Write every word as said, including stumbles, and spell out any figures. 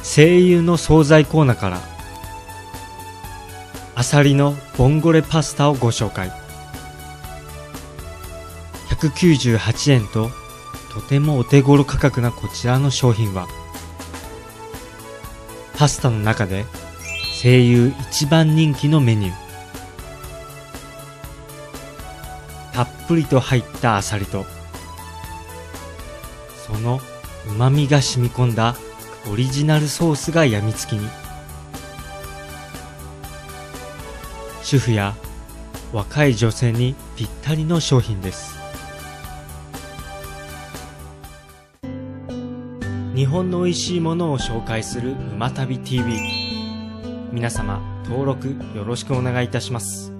声優の惣菜コーナーからアサリのボンゴレパスタをご紹介。ひゃくきゅうじゅうはちえんととてもお手頃価格なこちらの商品は、パスタの中で声優一番人気のメニュー。たっぷりと入ったアサリとその旨味が染み込んだオリジナルソースがやみつきに。主婦や若い女性にぴったりの商品です。日本の美味しいものを紹介するうま旅 ティーブイ。皆様登録よろしくお願いいたします。